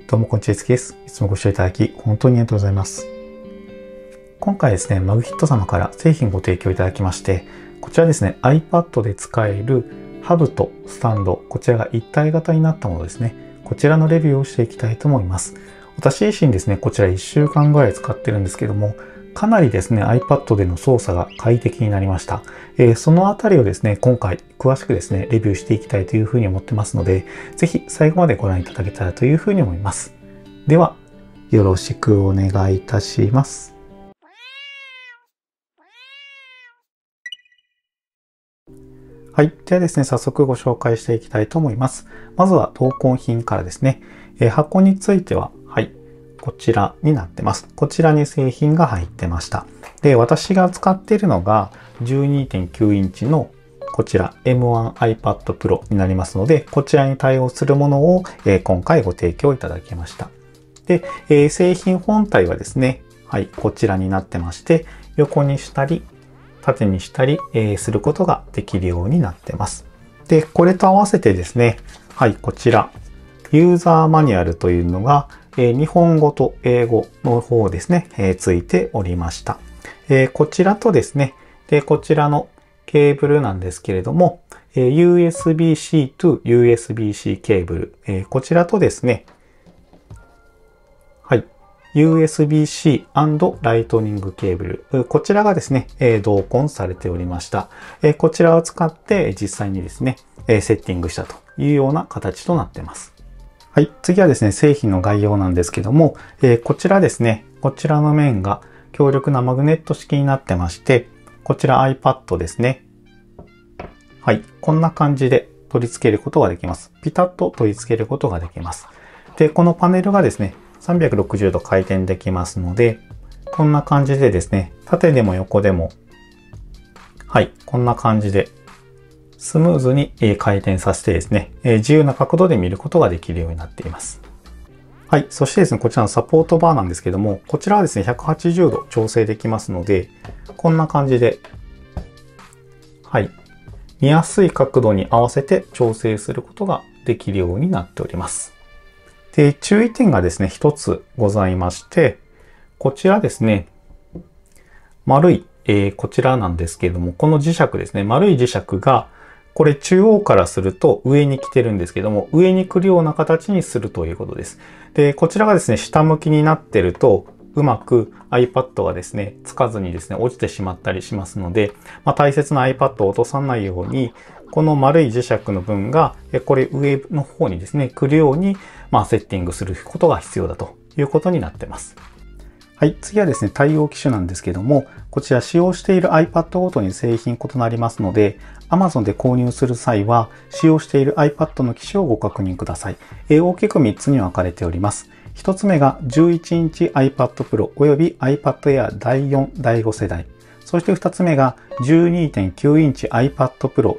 どうもこんにちは、です。いつもご視聴いただき本当にありがとうございます。今回ですね、マグヒット様から製品ご提供いただきまして、こちらですね、iPad で使えるハブとスタンド、こちらが一体型になったものですね。こちらのレビューをしていきたいと思います。私自身ですね、こちら1週間ぐらい使ってるんですけども、かなりですね、iPad での操作が快適になりました。そのあたりをですね、今回詳しくですね、レビューしていきたいというふうに思ってますので、ぜひ最後までご覧いただけたらというふうに思います。では、よろしくお願いいたします。はい。ではですね、早速ご紹介していきたいと思います。まずは同梱品からですね。箱については、はい。こちらになってます。こちらに製品が入ってました。で、私が使っているのが 12.9 インチのこちら M1 iPad Pro になりますので、こちらに対応するものを今回ご提供いただきました。で、製品本体はですね、はい、こちらになってまして、横にしたり、縦にしたりすることができるようになってます。で、これと合わせてですね、はい、こちら、ユーザーマニュアルというのが、日本語と英語の方ですね、ついておりました。こちらとですね、で、こちらのケーブルなんですけれども、USB-C to USB-C ケーブル、こちらとですね、はい、USB-C& ライトニングケーブル、こちらがですね、同梱されておりました。こちらを使って実際にですね、セッティングしたというような形となっています。はい。次はですね、製品の概要なんですけども、こちらですね、こちらの面が強力なマグネット式になってまして、こちら iPad ですね。はい。こんな感じで取り付けることができます。ピタッと取り付けることができます。で、このパネルがですね、360度回転できますので、こんな感じでですね、縦でも横でも、はい。こんな感じでスムーズに回転させてですね、自由な角度で見ることができるようになっています。はい。そしてですね、こちらのサポートバーなんですけども、こちらはですね、180度調整できますので、こんな感じで、はい。見やすい角度に合わせて調整することができるようになっております。で、注意点がですね、一つございまして、こちらですね、丸い、こちらなんですけれども、この磁石ですね、丸い磁石が、これ中央からすると上に来てるんですけども、上に来るような形にするということです。で、こちらがですね、下向きになってると、うまく iPad がですね、つかずにですね、落ちてしまったりしますので、大切な iPad を落とさないように、この丸い磁石の分が、これ上の方にですね、来るように、セッティングすることが必要だということになっています。はい。次はですね、対応機種なんですけども、こちら使用している iPad ごとに製品異なりますので、Amazon で購入する際は、使用している iPad の機種をご確認ください。大きく3つに分かれております。1つ目が11インチ iPad Pro および iPad Air 第4、第5世代。そして2つ目が 12.9 インチ iPad Pro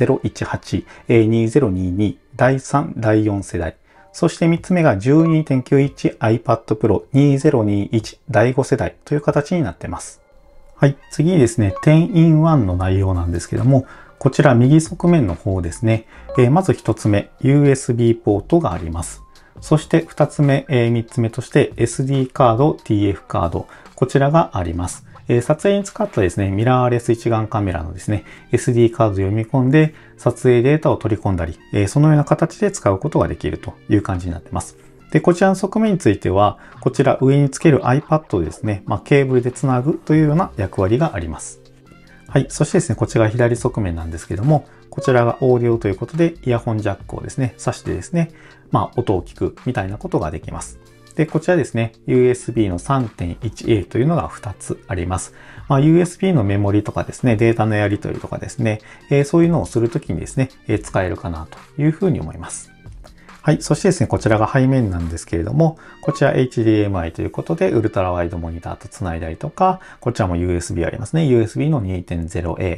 2018、2022第3、第4世代。そして3つ目が 12.9 インチ iPad Pro 2021第5世代という形になっています。はい。次にですね、10-in-1 の内容なんですけども、こちら右側面の方ですね。まず1つ目、USB ポートがあります。そして2つ目、3つ目として SD カード、TF カード、こちらがあります。撮影に使ったですね、ミラーレス一眼カメラのですね、SD カードを読み込んで撮影データを取り込んだり、そのような形で使うことができるという感じになっています。で、こちらの側面については、こちら上につける iPad ですね、ケーブルでつなぐというような役割があります。はい。そしてですね、こちらが左側面なんですけども、こちらがオーディオということで、イヤホンジャックをですね、挿してですね、音を聞くみたいなことができます。で、こちらですね、USB の 3.1A というのが2つあります。USB のメモリとかですね、データのやり取りとかですね、そういうのをするときにですね、使えるかなというふうに思います。はい。そしてですね、こちらが背面なんですけれども、こちら HDMI ということで、ウルトラワイドモニターとつないだりとか、こちらも USB ありますね。USB の 2.0A。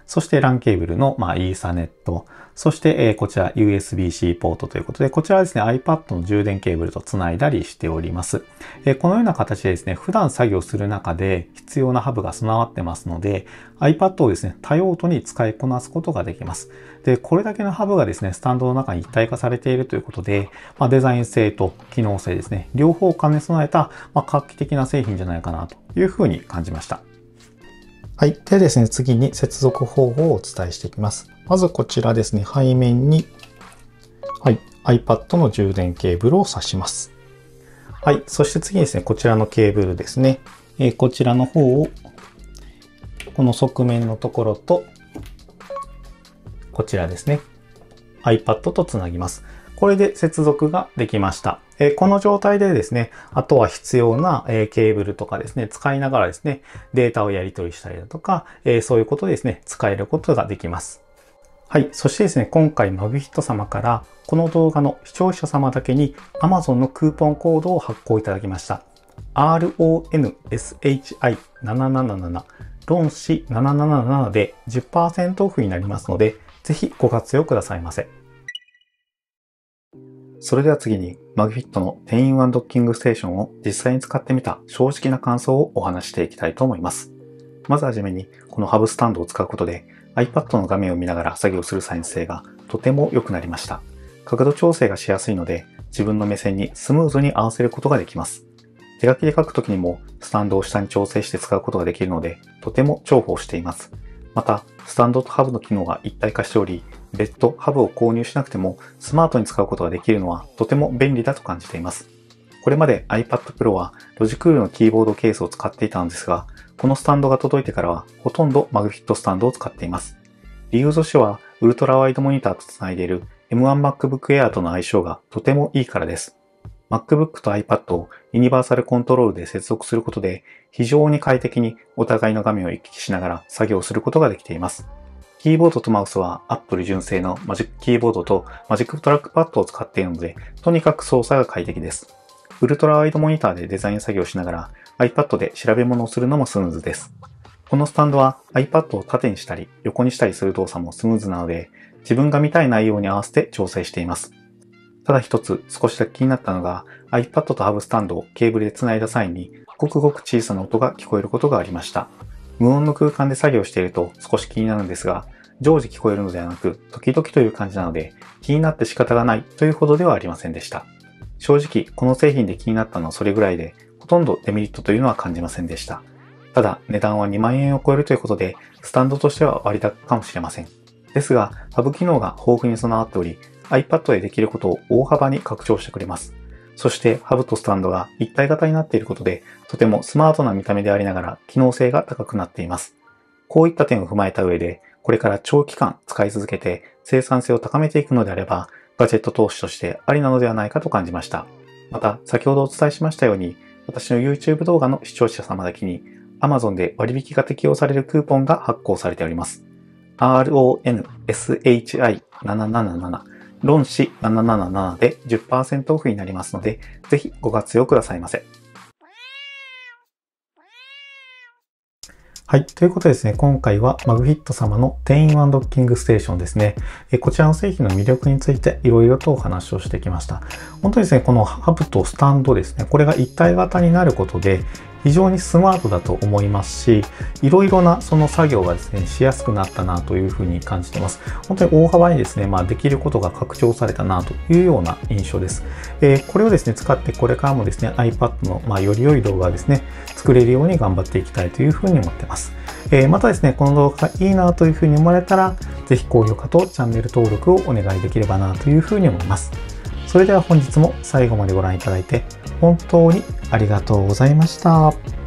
そして LAN ケーブルの、イーサネット、そして、こちら USB-C ポートということで、こちらはですね、iPad の充電ケーブルとつないだりしております。このような形でですね、普段作業する中で必要なハブが備わってますので、iPad をですね、多用途に使いこなすことができます。で、これだけのハブがですね、スタンドの中に一体化されているということで、デザイン性と機能性ですね、両方兼ね備えた、画期的な製品じゃないかなというふうに感じました。はい。ではですね、次に接続方法をお伝えしていきます。まずこちらですね、背面に、はい、iPad の充電ケーブルを挿します。はい。そして次にですね、こちらのケーブルですね。こちらの方を、この側面のところと、こちらですね、iPad とつなぎます。これで接続ができました。この状態でですね、あとは必要なケーブルとかですね、使いながらですね、データをやり取りしたりだとか、そういうことでですね、使えることができます。はい。そしてですね、今回 MagFit 様からこの動画の視聴者様だけに Amazon のクーポンコードを発行いただきました。RONSHI777 論旨777で 10% オフになりますので、ぜひご活用くださいませ。それでは次に MagFit の10-in-1ドッキングステーションを実際に使ってみた正直な感想をお話していきたいと思います。まずはじめにこのハブスタンドを使うことで iPad の画面を見ながら作業する再現性がとても良くなりました。角度調整がしやすいので自分の目線にスムーズに合わせることができます。手書きで書くときにもスタンドを下に調整して使うことができるのでとても重宝しています。また、スタンドとハブの機能が一体化しており、別途ハブを購入しなくてもスマートに使うことができるのはとても便利だと感じています。これまで iPad Pro はロジクールのキーボードケースを使っていたのですが、このスタンドが届いてからはほとんど MagFit スタンドを使っています。理由としては、ウルトラワイドモニターとつないでいる M1MacBook Air との相性がとてもいいからです。MacBook と iPad をユニバーサルコントロールで接続することで非常に快適にお互いの画面を行き来しながら作業することができています。キーボードとマウスは Apple 純正のマジックキーボードとマジックトラックパッドを使っているので、とにかく操作が快適です。ウルトラワイドモニターでデザイン作業しながら iPad で調べ物をするのもスムーズです。このスタンドは iPad を縦にしたり横にしたりする動作もスムーズなので、自分が見たい内容に合わせて調整しています。ただ一つ少しだけ気になったのが iPad とハブスタンドをケーブルでつないだ際にごくごく小さな音が聞こえることがありました。無音の空間で作業していると少し気になるんですが、常時聞こえるのではなく時々という感じなので気になって仕方がないというほどではありませんでした。正直この製品で気になったのはそれぐらいで、ほとんどデメリットというのは感じませんでした。ただ値段は2万円を超えるということでスタンドとしては割高かもしれません。ですがハブ機能が豊富に備わっており、iPad でできることを大幅に拡張してくれます。そしてハブとスタンドが一体型になっていることで、とてもスマートな見た目でありながら機能性が高くなっています。こういった点を踏まえた上で、これから長期間使い続けて生産性を高めていくのであれば、ガジェット投資としてありなのではないかと感じました。また、先ほどお伝えしましたように、私の YouTube 動画の視聴者様だけに Amazon で割引が適用されるクーポンが発行されております。RONSHI777論旨777で 10% オフになりますので、ぜひご活用くださいませ。はい。ということでですね、今回は MagFit 様の10-in-1ドッキングステーションですね。こちらの製品の魅力についていろいろとお話をしてきました。本当にですね、このハブとスタンドですね、これが一体型になることで、非常にスマートだと思いますし、いろいろなその作業がですね、しやすくなったなというふうに感じています。本当に大幅にですね、できることが拡張されたなというような印象です。これをですね、使ってこれからもですね、iPad のより良い動画をですね、作れるように頑張っていきたいというふうに思っています。またですね、この動画がいいなというふうに思われたら、ぜひ高評価とチャンネル登録をお願いできればなというふうに思います。それでは本日も最後までご覧いただいて本当にありがとうございました。